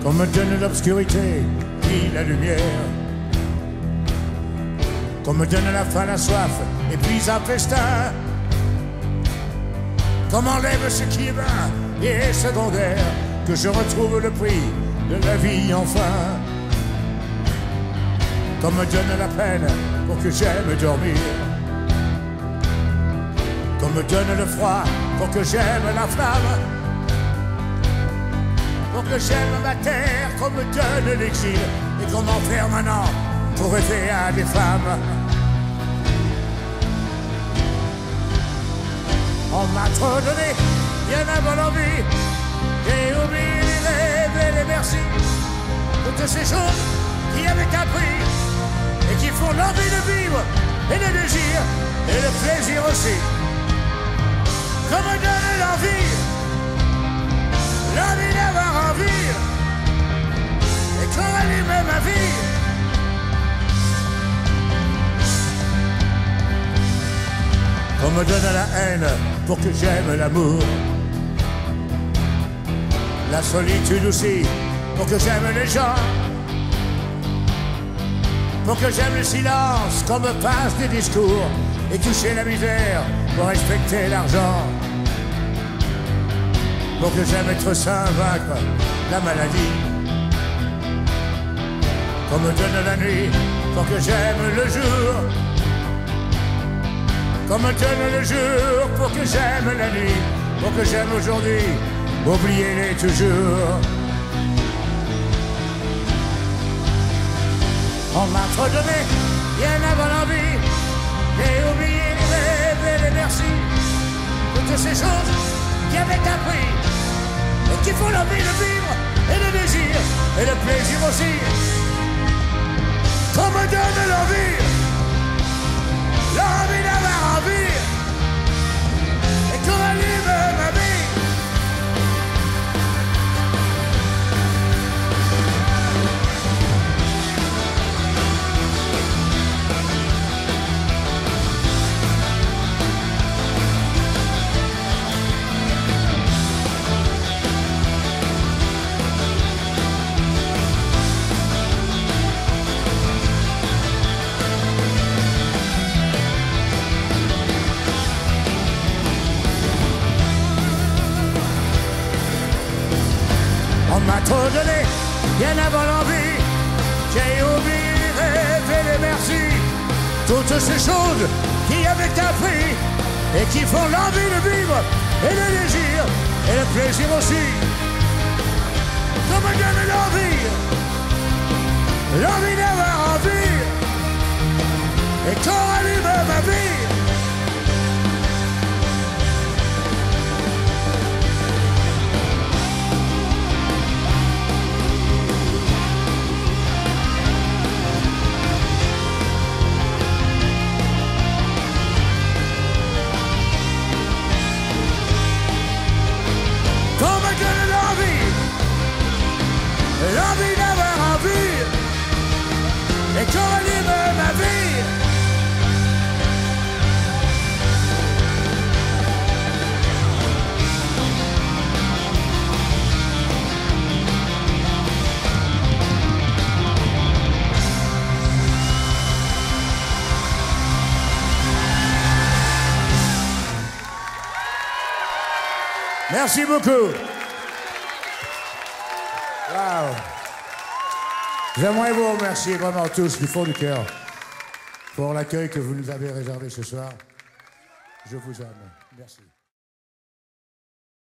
Qu'on me donne l'obscurité, puis la lumière. Qu'on me donne la faim, la soif, et puis un festin. Qu'on m'enlève ce qui est vain et secondaire, que je retrouve le prix de la vie enfin. Qu'on me donne la peine pour que j'aime dormir. Qu'on me donne le froid pour que j'aime la flamme. Pour que j'aime ma terre, qu'on me donne l'exil et qu'on m'enferme maintenant pour rêver à des femmes. On m'a trop donné, bien avant l'envie. J'ai oublié les rêves et les merci. Toutes ces choses qui avaient un prix et qui font l'envie de vivre et le désir et le plaisir aussi. Qu'on me donne l'envie d'avoir envie et qu'on rallume ma vie. Qu'on me donne la haine pour que j'aime l'amour. La solitude aussi pour que j'aime les gens. Pour que j'aime le silence, qu'on me passe des discours et toucher la misère pour respecter l'argent. Pour que j'aime être sain, vaincre la maladie. Qu'on me donne la nuit pour que j'aime le jour. Qu'on me donne le jour pour que j'aime la nuit. Pour que j'aime aujourd'hui, oubliez-les toujours. On m'a trop donné, bien avant l'envie. J'ai oublié les rêves et les merci. Toutes ces choses qui avaient un prix et qui font l'envie de vivre et le désir et le plaisir aussi. Qu'on me donne l'envie d'avoir envie et qu'on rallume ma vie. On m'a trop donné, bien avant l'envie. J'ai oublié les rêves et les merci. Toutes ces choses qui avaient un prix et qui font l'envie de vivre et le désir et le plaisir aussi. Qu'on me donne l'envie d'avoir envie et qu'on rallume ma vie. L'envie d'avoir envie et qu'on rallume ma vie. Merci beaucoup. Wow. J'aimerais vous remercier vraiment tous du fond du cœur pour l'accueil que vous nous avez réservé ce soir. Je vous aime. Merci.